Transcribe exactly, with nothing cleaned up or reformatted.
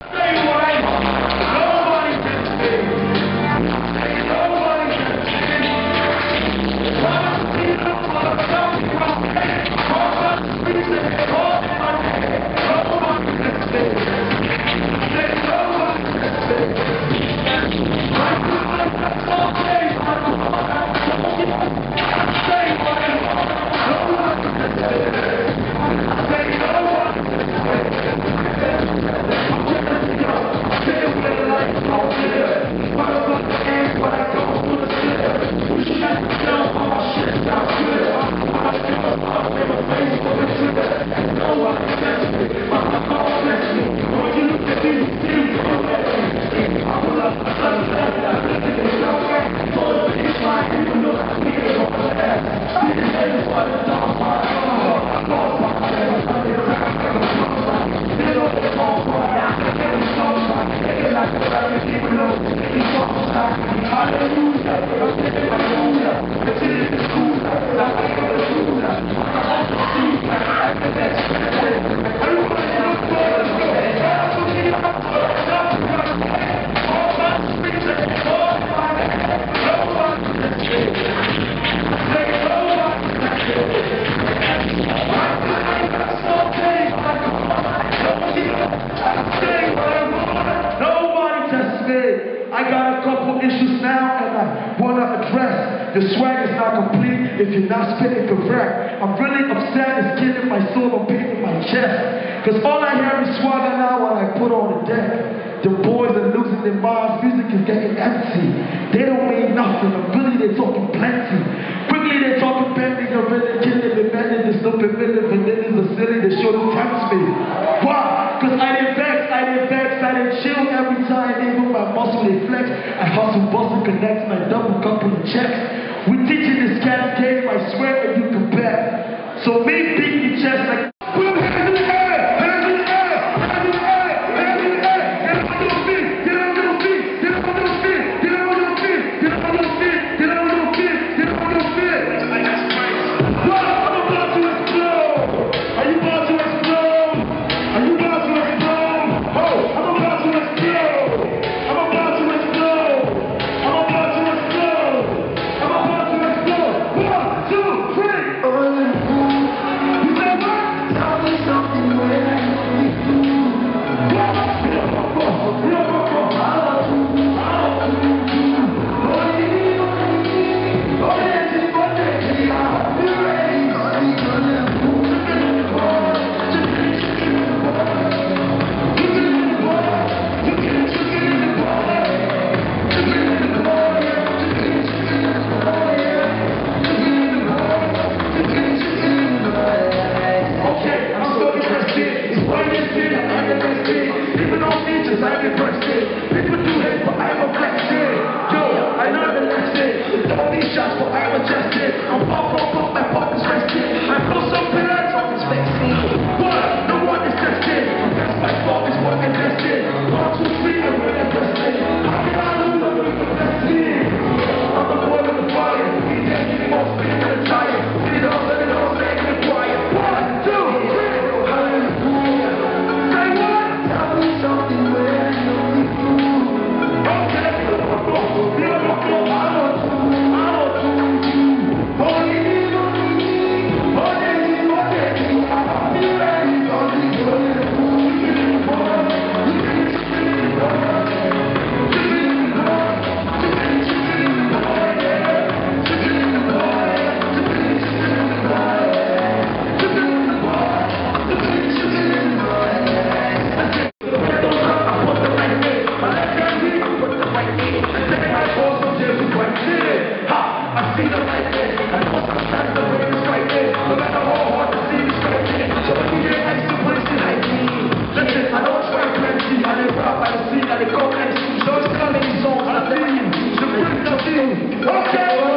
I got a couple issues now and I want to address. The swag is not complete if you're not spitting correct. I'm really upset, it's killing my soul, I'm pain in my chest. Cause all I hear is swagger now when I put on the deck. The boys are losing their minds, music is getting empty. They don't mean nothing, I'm really they're talking plenty. Quickly they're talking bending, you're really killing me, bending the stupid villain, but then there's a city that sure tempts me. Why? Cause I didn't vex, I didn't vex, I didn't chill every time, even my muscle they flex. I hustle, bustle, connects, my double couple of checks. We teaching this cat game, I swear that you can bet. So me beat your chest like put them hands in the air, hands in the air, hands in the air, hands in the air, get on your feet, get on your feet, get on your feet, get on your feet, get on your feet, get on your feet, get on your feet. What? I'm about to explode. Are you about to explode? Are you about to explode? Oh, I'm about to explode. I'm about to explode. I'm about to explode. I'm about to explode. One, two, three. You said what? Tell me something when I know you do. Okay.